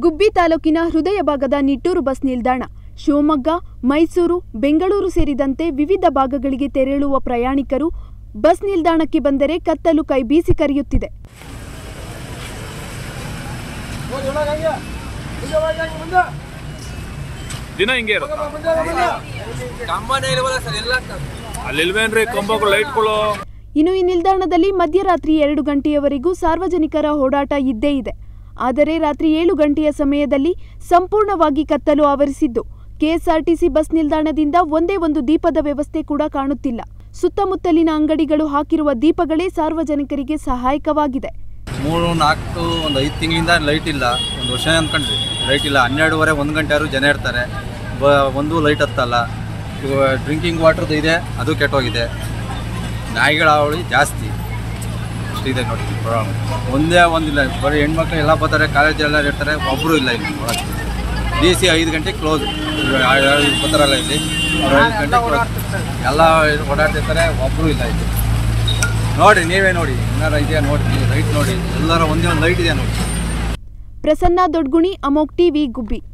ಗುಬ್ಬಿ ತಾಲೂಕಿನ ಹೃದಯ ಭಾಗದ ನಿಟ್ಟೂರು ಬಸ್ ನಿಲ್ದಾಣ ಶಿವಮೊಗ್ಗ, ಮೈಸೂರು, ಬೆಂಗಳೂರು ಸೇರಿದಂತೆ ವಿವಿಧ ಭಾಗಗಳಿಗೆ ತೆರಳುವ ಪ್ರಯಾಣಿಕರು ಬಸ್ ನಿಲ್ದಾಣಕ್ಕೆ ಬಂದರೆ ಕತ್ತಲು ಕೈ ಬೀಸಿ ಕರೆಯುತ್ತಿದೆ. ದಿನ ಹಿಂಗೆ ಇನ್ನು ಈ ನಿಲ್ದಾಣದಲ್ಲಿ ಮಧ್ಯರಾತ್ರಿ 2 ಗಂಟೆಯವರೆಗೂ ಸಾರ್ವಜನಿಕರ ಓಡಾಟ ಇದ್ದೇ ಇದೆ. ಆದರೆ ರಾತ್ರಿ 7 ಗಂಟೆಯ ಸಮಯದಲ್ಲಿ ಸಂಪೂರ್ಣವಾಗಿ ಕತ್ತಲು ಆವರಿಸಿದ್ದು ಕೆಎಸ್ಆರ್ಟಿಸಿ ಬಸ್ ನಿಲ್ದಾಣದಿಂದ ಒಂದೇ ಒಂದು ದೀಪದ ವ್ಯವಸ್ಥೆ ಕೂಡ ಕಾಣುತ್ತಿಲ್ಲ. ಸುತ್ತಮುತ್ತಲಿನ ಅಂಗಡಿಗಳು ಹಾಕಿರುವ ದೀಪಗಳೇ ಸಾರ್ವಜನಿಕರಿಗೆ ಸಹಾಯಕವಾಗಿದೆ. 3-4 ಒಂದು 5 ತಿಂಗಳಿಂದ ಲೈಟ್ ಇಲ್ಲ. ಒಂದು ವರ್ಷ ಅಂದ್ಕೊಂಡ್ರಿ ಲೈಟ್ ಇಲ್ಲ. 12:30 1 ಗಂಟೆ ಆದರೂ ಜನ ಇರ್ತಾರೆ. ಒಂದು ಲೈಟ್ ಹತ್ತಲ್ಲ. ಡ್ರಿಂಕಿಂಗ್ ವಾಟರ್ದು ಇದೆ, ಅದು ಕೆಟ್ಟೋಗಿದೆ. ನಾಯಿಗಳ ಹಾವಳಿ ಜಾಸ್ತಿ ಅಷ್ಟಿದೆ ನೋಡಿ. ಒಂದೇ ಒಂದಿಲ್ಲ, ಬರೀ ಹೆಣ್ಮಕ್ಳು ಎಲ್ಲ ಬರ್ತಾರೆ, ಕಾಲೇಜೆಲ್ಲ ಇರ್ತಾರೆ, ಒಬ್ಬರು ಇಲ್ಲ ಇಲ್ಲಿ ಒಳಗೆ. DC 5 ಗಂಟೆಗೆ ಕ್ಲೋಸ್. ಬರ್ತಾರಲ್ಲ ಇಲ್ಲಿ 5 ಗಂಟೆ ಕ್ಲೋಸ್. ಎಲ್ಲ ಓಡಾಡ್ತಿರ್ತಾರೆ, ಒಬ್ಬರು ಇಲ್ಲ ಇಲ್ಲಿ. ನೋಡಿ, ನೀವೇ ನೋಡಿ, ಏನಾರ ಇದೆಯಾ ನೋಡಿ, ಲೈಟ್ ನೋಡಿ, ಎಲ್ಲರ ಒಂದೇ ಒಂದು ಲೈಟ್ ಇದೆ ನೋಡಿ. ಪ್ರಸನ್ನ ದೊಡ್ಗುಣಿ, ಅಮೋಕ್ ಟಿವಿ, ಗುಬ್ಬಿ.